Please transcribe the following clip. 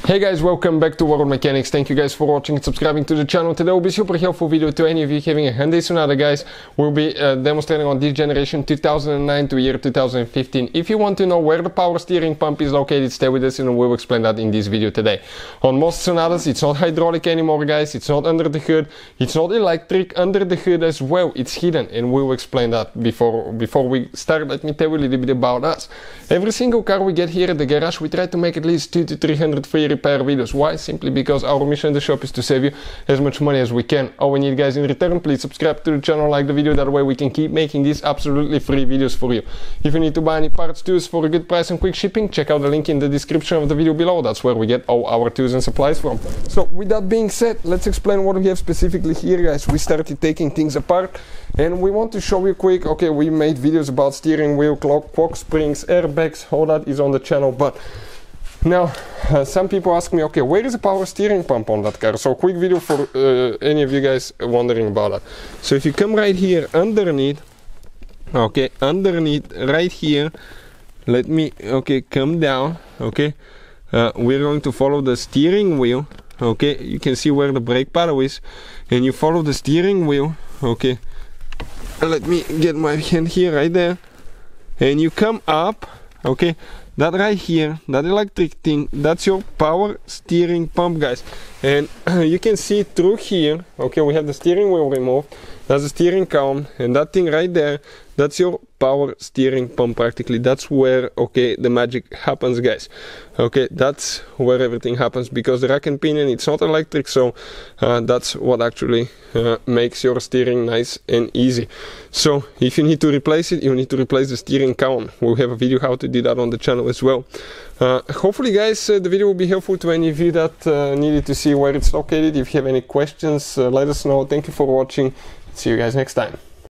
Hey guys, welcome back to World Mechanics. Thank you guys for watching and subscribing to the channel. Today will be a super helpful video to any of you having a Hyundai Sonata, guys. We'll be demonstrating on this generation 2009 to year 2015. If you want to know where the power steering pump is located, stay with us and we'll explain that in this video today. On most Sonatas, it's not hydraulic anymore, guys. It's not under the hood. It's not electric under the hood as well. It's hidden, and we'll explain that before we start. Let me tell you a little bit about us. Every single car we get here at the garage, we try to make at least 200 to 300 free repair videos. Why? Simply because our mission in the shop is to save you as much money as we can. All we need, guys, in return, please subscribe to the channel, like the video, that way we can keep making these absolutely free videos for you. If you need to buy any parts, tools for a good price and quick shipping, check out the link in the description of the video below. That's where we get all our tools and supplies from. So with that being said, let's explain what we have specifically here, guys. We started taking things apart and we want to show you quick. Okay, we made videos about steering wheel, clock springs, airbags, all that is on the channel, but now, some people ask me, okay, where is the power steering pump on that car? So quick video for any of you guys wondering about that. So if you come right here underneath, okay, underneath right here, let me, okay, come down, okay, we're going to follow the steering wheel, okay, you can see where the brake pedal is, and you follow the steering wheel, okay, let me get my hand here, right there, and you come up, okay, that right here, that electric thing, that's your power steering pump, guys. And you can see through here, okay, we have the steering wheel removed, that's the steering column, and that thing right there, that's your power steering pump practically. That's where, okay, the magic happens, guys. Okay, that's where everything happens, because the rack and pinion, it's not electric, so that's what actually makes your steering nice and easy. So if you need to replace it, you need to replace the steering column. We'll have a video how to do that on the channel as well. Hopefully, guys, the video will be helpful to any of you that needed to see where it's located. If you have any questions, let us know. Thank you for watching. See you guys next time.